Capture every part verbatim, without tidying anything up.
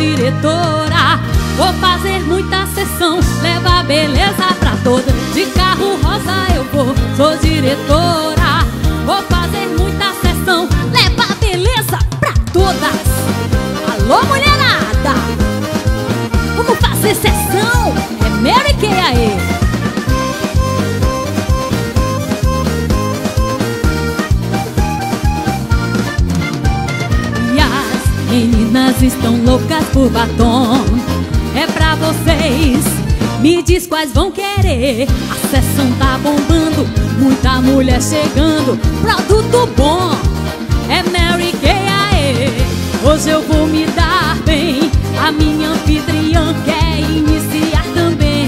diretora. Vou fazer muita sessão, levar beleza pra todas. De carro rosa eu vou, sou diretora. Vou fazer muita sessão, levar beleza pra todas. Alô, mulherada, vamos fazer sessão. É Mary Kay aí. E as meninas estão loucas por batom. É pra vocês, me diz quais vão querer. A sessão tá bombando, muita mulher chegando. Produto bom, é Mary Kay aê. Hoje eu vou me dar bem, a minha anfitriã quer iniciar também.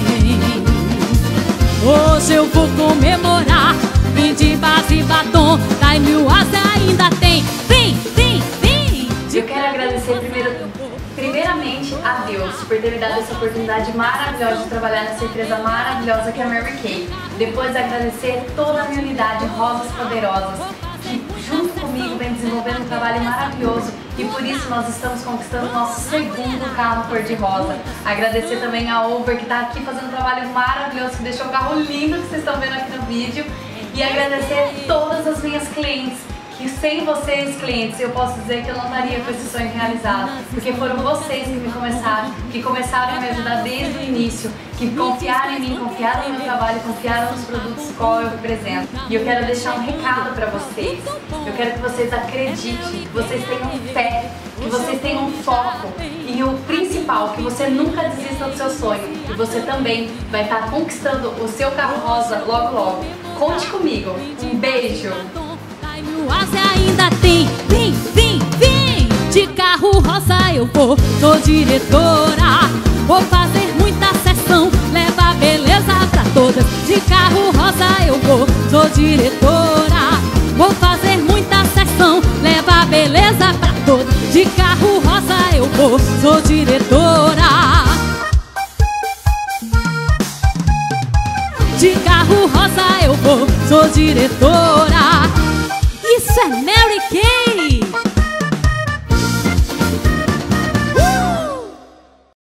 Hoje eu vou comemorar, vim de base batom, Time Oasis ainda tem. Vem, vem, vem. Eu quero agradecer primeiro, primeiramente a Deus por ter me dado essa oportunidade maravilhosa de trabalhar nessa empresa maravilhosa que é a Mary Kay. Depois agradecer toda a minha unidade Rosas Poderosas, que junto comigo vem desenvolvendo um trabalho maravilhoso e por isso nós estamos conquistando o nosso segundo carro cor-de-rosa. Agradecer também a Over, que está aqui fazendo um trabalho maravilhoso, que deixou o carro lindo que vocês estão vendo aqui no vídeo. E agradecer todas as minhas clientes, que sem vocês, clientes, eu posso dizer que eu não estaria com esse sonho realizado, porque foram vocês que me começaram, que começaram a me ajudar desde o início, que confiaram em mim, confiaram no meu trabalho, confiaram nos produtos qual eu represento. E eu quero deixar um recado para vocês. Eu quero que vocês acreditem, que vocês tenham fé, que vocês tenham foco e o principal, que você nunca desista do seu sonho. E você também vai estar conquistando o seu carro rosa logo logo. Conte comigo. Um beijo! Oasis ainda tem, vem, vem, vem. De carro rosa eu vou, sou diretora. Vou fazer muita sessão, levar beleza pra todas. De carro rosa eu vou, sou diretora. Vou fazer muita sessão, levar beleza pra todas. De carro rosa eu vou, sou diretora. De carro rosa eu vou, sou diretora. Isso é Mary Kay.